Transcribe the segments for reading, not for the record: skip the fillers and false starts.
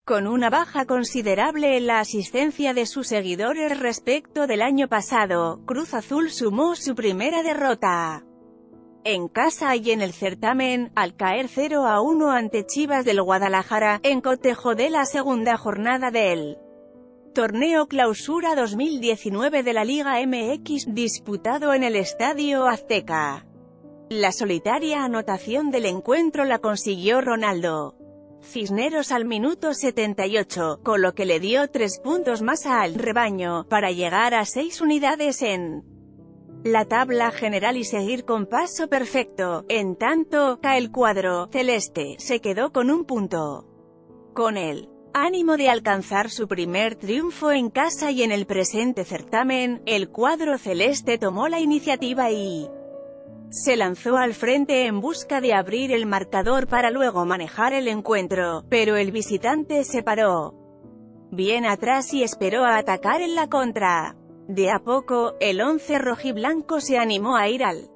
con una baja considerable en la asistencia de sus seguidores respecto del año pasado. Cruz Azul sumó su primera derrota en casa y en el certamen, al caer 0-1 ante Chivas del Guadalajara, en cotejo de la segunda jornada del Torneo Clausura 2019 de la Liga MX, disputado en el Estadio Azteca. La solitaria anotación del encuentro la consiguió Ronaldo Cisneros al minuto 78, con lo que le dio 3 puntos más al rebaño, para llegar a 6 unidades en la tabla general y seguir con paso perfecto. En tanto, el cuadro celeste se quedó con un punto. Con el ánimo de alcanzar su primer triunfo en casa y en el presente certamen, el cuadro celeste tomó la iniciativa y se lanzó al frente en busca de abrir el marcador para luego manejar el encuentro, pero el visitante se paró bien atrás y esperó a atacar en la contra. De a poco, el once rojiblanco se animó a ir al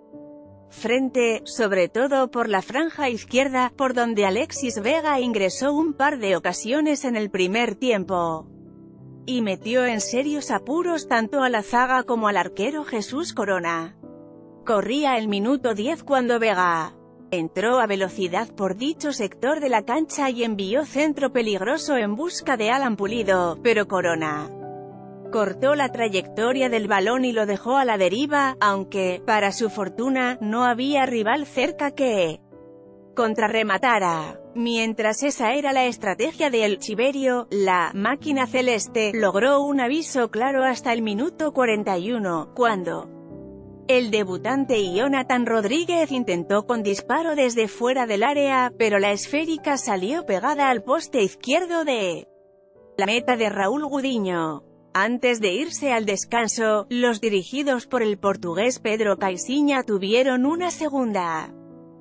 frente, sobre todo por la franja izquierda, por donde Alexis Vega ingresó un par de ocasiones en el primer tiempo y metió en serios apuros tanto a la zaga como al arquero Jesús Corona. Corría el minuto 10 cuando Vega entró a velocidad por dicho sector de la cancha y envió centro peligroso en busca de Alan Pulido, pero Corona cortó la trayectoria del balón y lo dejó a la deriva, aunque, para su fortuna, no había rival cerca que contrarrematara. Mientras esa era la estrategia de El Chiverio, la máquina celeste logró un aviso claro hasta el minuto 41, cuando el debutante Jonathan Rodríguez intentó con disparo desde fuera del área, pero la esférica salió pegada al poste izquierdo de la meta de Raúl Gudiño. Antes de irse al descanso, los dirigidos por el portugués Pedro Caixinha tuvieron una segunda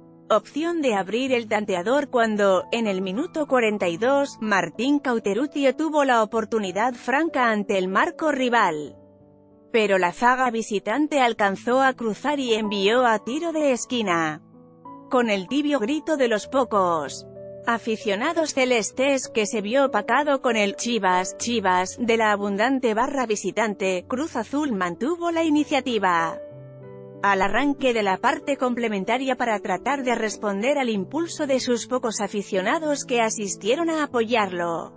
opción de abrir el tanteador cuando, en el minuto 42, Martín Cauteruccio tuvo la oportunidad franca ante el marco rival. Pero la zaga visitante alcanzó a cruzar y envió a tiro de esquina. Con el tibio grito de los pocos aficionados celestes, que se vio opacado con el Chivas de la abundante barra visitante, Cruz Azul mantuvo la iniciativa al arranque de la parte complementaria para tratar de responder al impulso de sus pocos aficionados que asistieron a apoyarlo.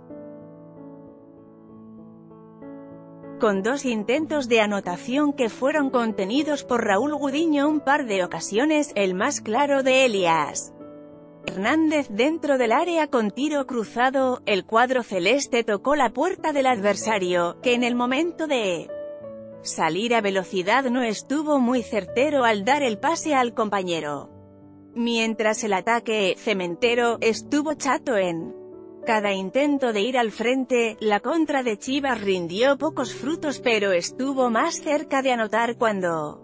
Con 2 intentos de anotación que fueron contenidos por Raúl Gudiño un par de ocasiones, el más claro de Elías Hernández dentro del área con tiro cruzado, el cuadro celeste tocó la puerta del adversario, que en el momento de salir a velocidad no estuvo muy certero al dar el pase al compañero. Mientras el ataque cementero estuvo chato en cada intento de ir al frente, la contra de Chivas rindió pocos frutos pero estuvo más cerca de anotar cuando,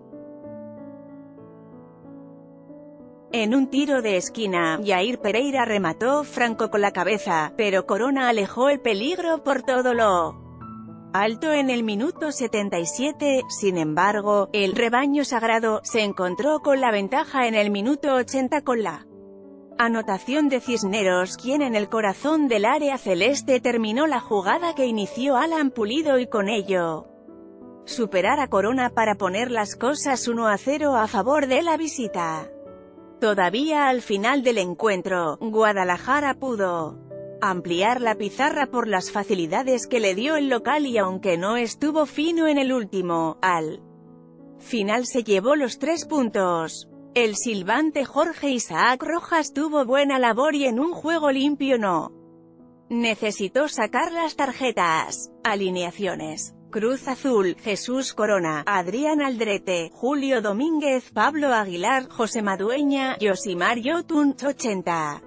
en un tiro de esquina, Jair Pereira remató franco con la cabeza, pero Corona alejó el peligro por todo lo alto en el minuto 77. Sin embargo, el rebaño sagrado se encontró con la ventaja en el minuto 80 con la anotación de Cisneros, quien en el corazón del área celeste terminó la jugada que inició Alan Pulido y con ello superar a Corona para poner las cosas 1-0 a favor de la visita. Todavía al final del encuentro, Guadalajara pudo ampliar la pizarra por las facilidades que le dio el local y aunque no estuvo fino en el último, al final se llevó los 3 puntos. El silbante Jorge Isaac Rojas tuvo buena labor y en un juego limpio no necesitó sacar las tarjetas. Alineaciones: Cruz Azul, Jesús Corona, Adrián Aldrete, Julio Domínguez, Pablo Aguilar, José Madueña, Yosimar Yotun, 80.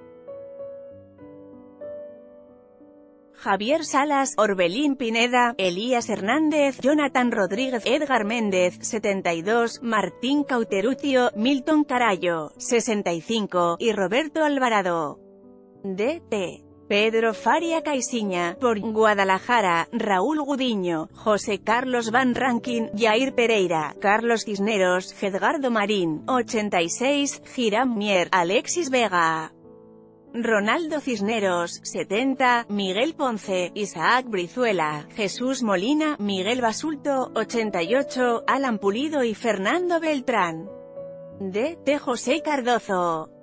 Javier Salas, Orbelín Pineda, Elías Hernández, Jonathan Rodríguez, Edgar Méndez, 72, Martín Cauteruccio, Milton Carallo, 65, y Roberto Alvarado. DT. Pedro Faria Caixinha, por Guadalajara, Raúl Gudiño, José Carlos Van Rankin, Jair Pereira, Carlos Cisneros, Edgardo Marín, 86, Hiram Mier, Alexis Vega. Ronaldo Cisneros, 70, Miguel Ponce, Isaac Brizuela, Jesús Molina, Miguel Basulto, 88, Alan Pulido y Fernando Beltrán. D. José Cardozo.